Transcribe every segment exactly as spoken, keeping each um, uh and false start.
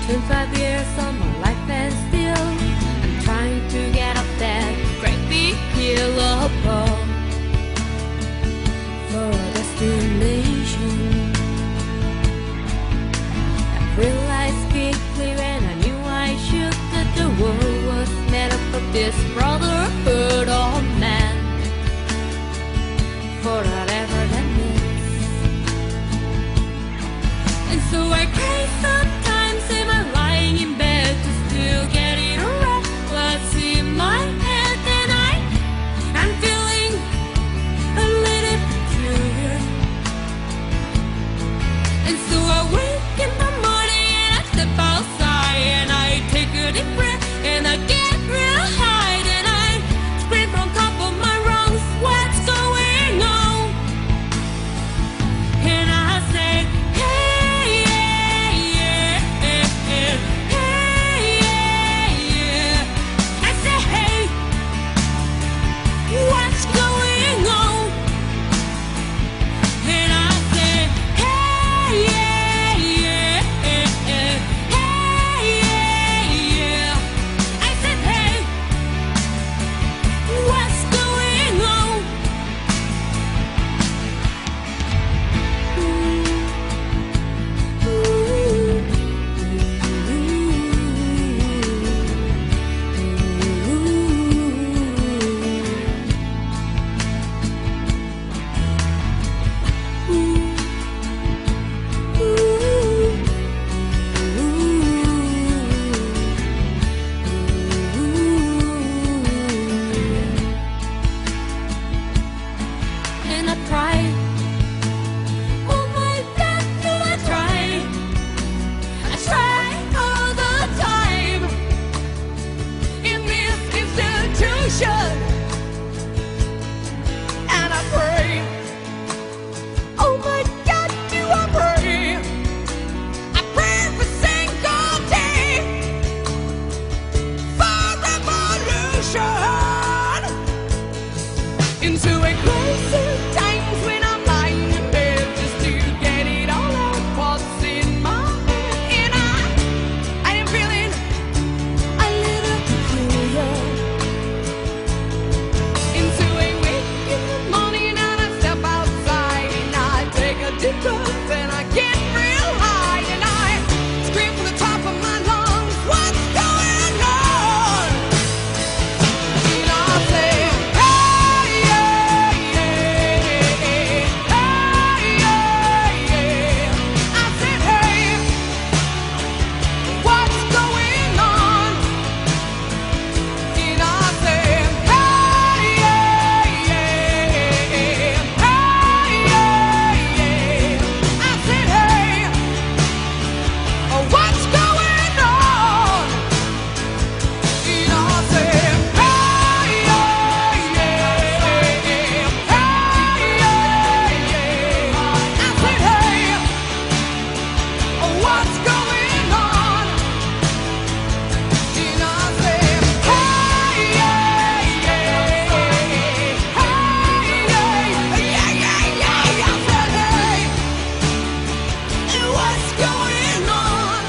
Twenty-five years of my life and still I'm trying to get up that great big hill of hope for a destination. I realized quickly when I knew I should that the world was made up of this brotherhood of man, for whatever that means. And so I cry sometimes, am I lying in bed to still get it right? What's in my head, and I, I'm feeling a little peculiar. And so I wake in the morning and I step outside and I take a deep breath and I get real high and I scream from top of my lungs, what's going on? And I say, hey, yeah, yeah, yeah, hey, yeah, yeah. I say, hey, what's going on? And I say, hey, yeah, yeah, yeah, hey, yeah, yeah. I said, hey, what's going on? And I try, oh my God, do I try? I try all the time in this institution, and I pray, oh my God, do I pray? I pray every single day for revolution into a closer times when I'm lying in bed just to get it all out what's in my head. And I, I am feeling a little peculiar. Into a wake in the morning and I step outside and I take a deep breath and I get real high and I scream from the top of my lungs, what's going on? And I say, hey, yeah, yeah, hey, yeah, yeah. I said, hey, what's going on? And I said, hey, yeah, yeah, hey, yeah, yeah. I said, hey, what's going on? And I said, hey, yeah, yeah, hey, yeah, yeah. I said, hey, what's going on? And I said, hey, yeah, yeah, hey, yeah, yeah, yeah. I said, hey, what's going on?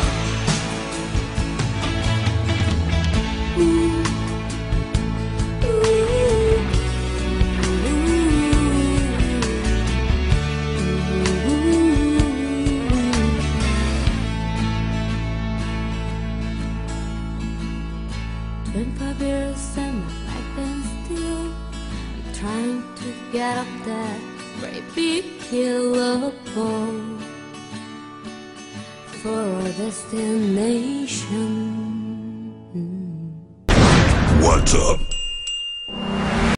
Twenty-five years and my life and still I'm trying to get up that great big hill of hope for a destination. What's up?